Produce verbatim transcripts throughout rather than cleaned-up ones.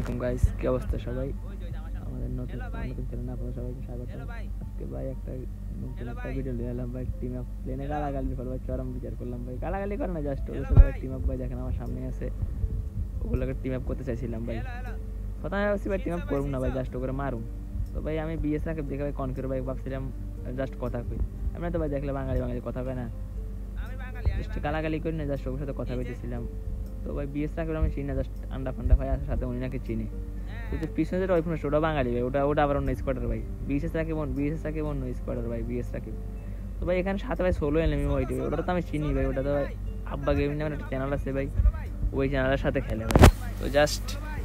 আলাইকুম গাইস, কি অবস্থা সবাই? আমাদের নতুন নতুন চ্যানেলে আপনাদের সবাইকে স্বাগত। আজকে ভাই একটা নতুন একটা ভিডিও নিয়ে এলাম ভাই। টিম আপ প্লেনে গালাগালির পর ভাই চরম বিচার করলাম ভাই। গালাগালি করে না, জাস্ট ওদের সাথে টিম আপ ভাই দেখেন আমার সামনে আছে, ওগুলোকে টিম আপ করতে চাইছিলাম ভাই। প্রথমে ভাবছি ভাই টিম আপ করবো না ভাই, জাস্ট ওগুলো মারুম। তো ভাই আমি বিএস রাকে দেখে ভাই কনফিউর ভাই ভাবছিলাম জাস্ট কথা কই। আমরা তো ভাই দেখলে বাঙালি বাঙালি কথা কয় না, জাস্ট গালাগালি করি না, জাস্ট ওর সাথে কথা কইতেছিলাম। তো ভাই বিএস রাকে আমি চিনি না, জাস্ট আন্ডা ফান্ডা ভাই আসার সাথে উনি নাকি চিনি। তো পিছনে যেটা ওই ওটা বাঙালি ভাই, ওটা ওটা আবার অন্য স্কোয়াডার ভাই। বিএসএস রাকিব বিএসএস রাকিব অন্য স্কোয়াডার ভাই, বিএস রাকিব। তো ভাই এখানে সাথে ভাই ষোলো এনএমি ওইটি, ওটা তো আমি চিনি ভাই, ওটা তো আব্বা গেমিং নামের একটা চ্যানেল আছে ভাই, ওই চ্যানেলের সাথে খেলে ভাই। তো জাস্ট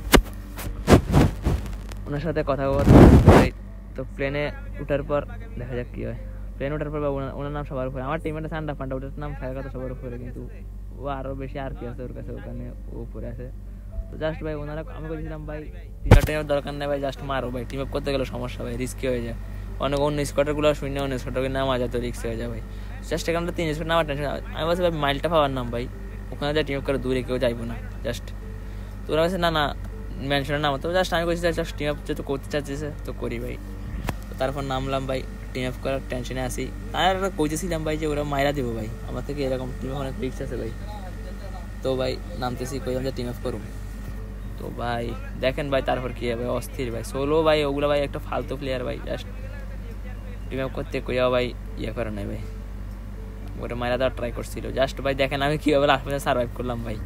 ওনার সাথে কথা বলতে ভাই। তো প্লেনে উঠার পর দেখা যাক কি হয়। প্লেন ওঠার পর ওনার নাম সবার উপরে, আমার টিমের সান্ডা ফান্ডা ওটার নাম খেলার কথা সবার উপরে, কিন্তু ও আরও বেশি আর কি আছে ওর কাছে, ওখানে ও উপরে আছে। তো জাস্ট ভাই ওনারা আমি বলছিলাম ভাই টিম টিমের দরকার নেই ভাই, জাস্ট মারো ভাই। টিম আপ করতে গেলে সমস্যা ভাই, রিস্কি হয়ে যায়। অনেক অন্য স্কোয়াডারগুলো শূন্য অন্য স্কোয়াডারকে নামা যায়, তো রিস্ক হয়ে যায় ভাই। জাস্ট এখানে তিন স্কোয়াড নামার টেনশন। আমি বলছি ভাই মাইলটা পাওয়ার নাম ভাই, ওখানে যা টিম আপ করে দূরে কেউ যাইবো না। জাস্ট তো ওরা বলছে না না মেনশনের নাম। তো জাস্ট আমি বলছি জাস্ট টিম আপ যেহেতু করতে চাচ্ছিস তো করি ভাই। তো তারপর নামলাম ভাই, টিম আপ করার টেনশনে আসি। আর কইতেছিলাম ভাই যে ওরা মাইরা দেবো ভাই, আমার থেকে এরকম টিম অনেক রিস্ক আছে ভাই। তো ভাই নামতেছি, কইলাম যে টিম আপ করুন। তো ভাই দেখেন ভাই তারপর কি হবে, অস্থির ভাই। সোলো ভাই ওগুলো ভাই একটা ফালতু প্লেয়ার ভাই, জাস্ট টিম আপ করতে কইয়া ভাই ইয়ে করে নাই ভাই, ওটা মারা দেওয়ার ট্রাই করছিল। জাস্ট ভাই দেখেন আমি কীভাবে লাস্ট পর্যন্ত সার্ভাইভ করলাম ভাই।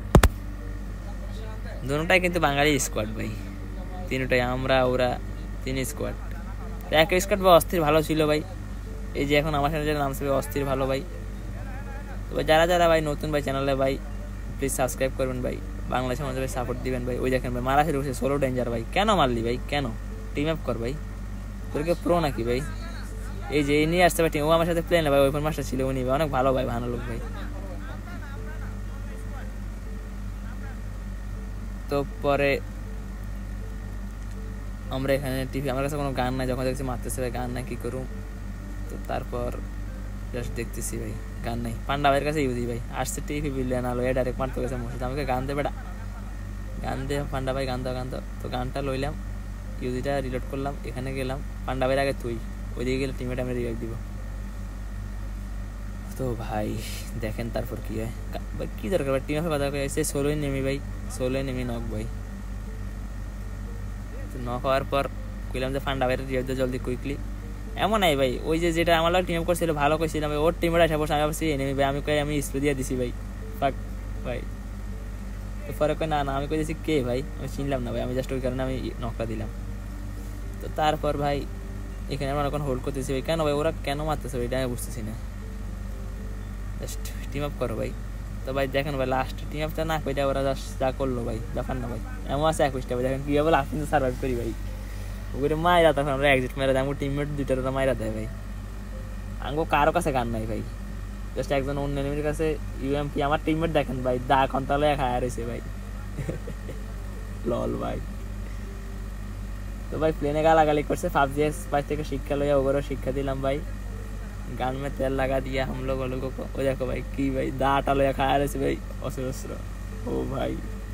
দুটাই কিন্তু বাঙালি স্কোয়াড ভাই, তিনটাই আমরা ওরা তিন স্কোয়াড। তো এক স্কোয়াড ভাই অস্থির ভালো ছিল ভাই। এই যে এখন আমার সাথে যারা নামছে ভাই অস্থির ভালো ভাই। তো ভাই যারা যারা ভাই নতুন ভাই চ্যানেলে ভাই প্লিজ সাবস্ক্রাইব করবেন ভাই, বাংলাদেশের মধ্যে ভাই সাপোর্ট দিবেন ভাই। ওই দেখেন ভাই মারা শুরু করছে, সোলো ডেঞ্জার ভাই। কেন মারলি ভাই, কেন? টিম আপ কর ভাই, তোর কে প্রো নাকি ভাই? এই যে নিয়ে আসতে ভাই, ও আমার সাথে প্লেন ভাই, ওই মাস্টার ছিল উনি ভাই, অনেক ভালো ভাই, ভালো লোক ভাই। তো পরে আমরা এখানে টিভি, আমার কাছে কোনো গান নাই, যখন দেখছি মারতেছে ভাই গান নাই, কী করুম। তো তারপর জাস্ট দেখতেছি ভাই গান নাই, পান্ডা ভাইয়ের কাছে ইউজি ভাই আসছে টিভি বিলিয়ন আলো, এ ডাইরেক্ট মারতে গেছে মসজিদ। আমাকে গান দে বেটা, গান দে পান্ডা ভাই, গান দাও গান দাও। তো গানটা লইলাম, ইউজিটা রিলোড করলাম, এখানে গেলাম। পান্ডা ভাইয়ের আগে তুই ওইদিকে গেলে টিমেট আমি রিভাইভ দিব। তো ভাই দেখেন তারপর কি হয় ভাই, কী দরকার ভাই টিম আপে কথা কয়েছে। ষোলোই নেমি ভাই, ষোলোই নেমি নক ভাই। তো নক হওয়ার পর কইলাম যে পান্ডা ভাইয়ের রিভাইভ দে জলদি কুইকলি। এমন নাই ভাই, ওই যে যেটা আমার লোক টিম আপ করছিল ভালো করছিলাম ভাই, ওর টিমের আসা বসে আমি ভাবছি এনেমি ভাই, আমি কই আমি স্প্রে দিয়ে দিছি ভাই, ফাক ভাই। তো পরে কই না না আমি কইছি কে ভাই, আমি চিনলাম না ভাই, আমি জাস্ট ওই কারণে আমি নকটা দিলাম। তো তারপর ভাই এখানে আমরা এখন হোল্ড করতেছি ভাই, কেন ভাই ওরা কেন মারতেছে ভাই, এটা আমি বুঝতেছি না। জাস্ট টিম আপ করো ভাই। তো ভাই দেখেন ভাই লাস্ট টিম আপটা না কইটা ওরা জাস্ট যা করলো ভাই, ব্যাপার না ভাই। এমন আছে একুশটা ভাই, দেখেন কীভাবে লাস্ট কিন্তু সার্ভাইভ করি ভাই। ওগুলো মাইরা তখন আমরা এক্সিট মেরে দেয়, আমার টিমমেট দুইটার ওরা মাইরা দেয় ভাই। আঙ্গো কারো কাছে গান নাই ভাই, জাস্ট একজন অন্য এনিমির কাছে ইউএমপি। আমার টিমমেট দেখেন ভাই দা কন্তালে খায়া রয়েছে ভাই, লল ভাই। তো ভাই প্লেনে গালাগালি করছে, পাবজি পাঁচ থেকে শিক্ষা লইয়া ওগুলো শিক্ষা দিলাম ভাই। গান মে তেল লাগা দিয়া हम लोग लोगों को। ও দেখো ভাই কি ভাই দাটা লইয়া খায়া রয়েছে ভাই, অস্ত্র অস্ত্র। ও ভাই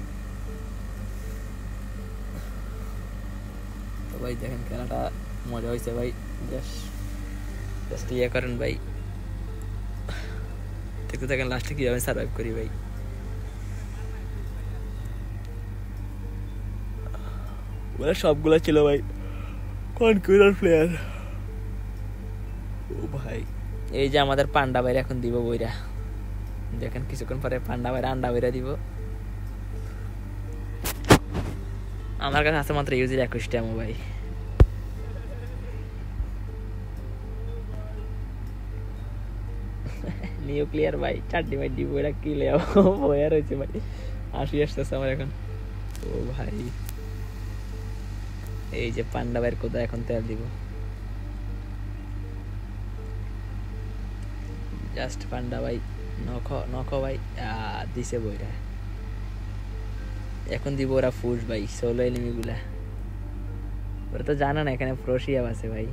তো ভাই দেখেন খেলাটা মজা হয়েছে ভাই, জাস্ট জাস্ট ইয়ে করেন ভাই, দেখতে থাকেন লাস্টে কীভাবে সার্ভাইভ করি ভাই। ওরা সবগুলো ছিল ভাই কনকুরার প্লেয়ার। ও ভাই এই যে আমাদের পান্ডা ভাইরা এখন দিব বইরা, দেখেন কিছুক্ষণ পরে পান্ডা ভাইরা আন্ডা বইরা দিব। আমার কাছে আছে মাত্র ইউজির একুশটা আমো ভাই। নিউক্লিয়ার ভাই চারটি ভাই দিব, এটা কি লেও বইয়া রয়েছে ভাই, হাসি আসতেছে আমার এখন। ও ভাই এই যে পান্ডা ভাইয়ের কোথায় এখন তেল দিব, জাস্ট পান্ডা ভাই নখ নখ ভাই দিছে বইরা। এখন দিব ওরা ফুস ভাই, ষোলো এনিমিগুলা। ওরা তো জানা না এখানে প্রোশিয়াব আছে ভাই।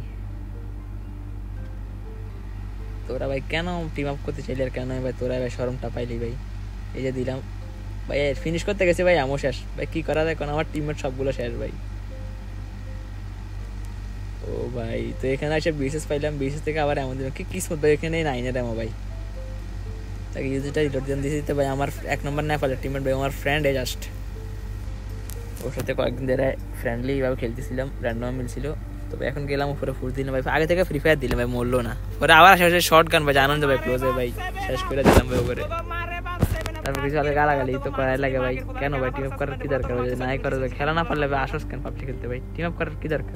তোরা ভাই কেন টিম আপ করতে চাইলি আর কেন ভাই তোরা ভাই শরমটা পাইলি ভাই। এই যে দিলাম ভাই ফিনিশ করতে গেছি ভাই আমও শেষ ভাই কি করা যায় এখন আমার টিমমেট সবগুলো শেষ ভাই ও ভাই তো এখানে এসে বিএসএস পাইলাম বিএসএস থেকে আবার এমন দিন কি কিসমত ভাই এখানে নাইনের এমো ভাই তাকে ইউজিটা রিটার্ন দিয়ে দিতে ভাই আমার এক নম্বর না পারলে টিমমেট ভাই আমার ফ্রেন্ড এ জাস্ট ওর সাথে কয়েকদিন ধরে ফ্রেন্ডলি ভাবে খেলতেছিলাম র্যান্ডম মিলছিল তবে এখন গেলাম উপরে ফুল দিলাম ভাই আগে থেকে ফ্রি ফায়ার দিলাম ভাই মরলো না পরে আবার শেষে শর্ট গান ভাই আনন্দ ভাই ক্লোজে ভাই শেষ করে দিলাম ভাই উপরে তারপর কিছু আগে গালাগালি তো করাই লাগে ভাই কেন ভাই টিম আপ করার কি দরকার ভাই নাই করে খেলা না পারলে ভাই আসস কেন পাবজি খেলতে ভাই টিম আপ করার কি দরকার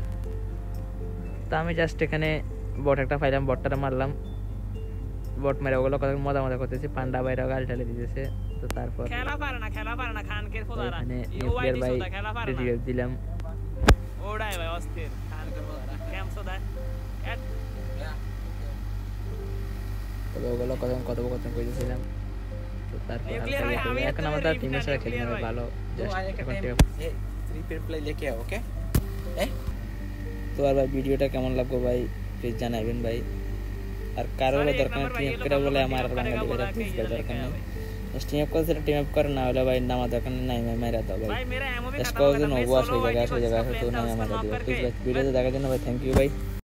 তো আমি জাস্ট এখানে বট একটা পাইলাম বটটা মারলাম বট মেরে ওগুলো কথা মজা মজা করতেছি পান্ডা ভাইরা গাল ঢালে দিতেছে তো তারপর খেলা পারে না খেলা পারে না খানকের ফোদারা এখানে নিউক্লিয়ার ভাই রিভাইভ দিলাম ওড়াই ভাই অস্থির খানকের ফোদারা কেম সোদা এট তবে ওগুলো কথা কত কথা কইতেছিলাম তো তারপর এখন আমাদের টিমের সাথে খেলতে হবে ভালো জাস্ট এখন থ্রি পেয়ার প্লে লেকে ওকে তো আর ভাই ভিডিওটা কেমন লাগলো ভাই প্লিজ জানাবেন ভাই আর কারোর দরকার নেই টিম আপ করে বলে আমার বাঙালি ভাইরা প্লিজ করে দরকার নেই টিম আপ করে টিম আপ করে না হলে ভাই নামা দরকার নেই নাই মেরা দাও ভাই ভাই মেরা এমও भी इसको जो नो वो আসলে জায়গা আসলে জায়গা তো না আমার দিও প্লিজ ভাই ভিডিওতে দেখার জন্য ভাই থ্যাংক ইউ ভাই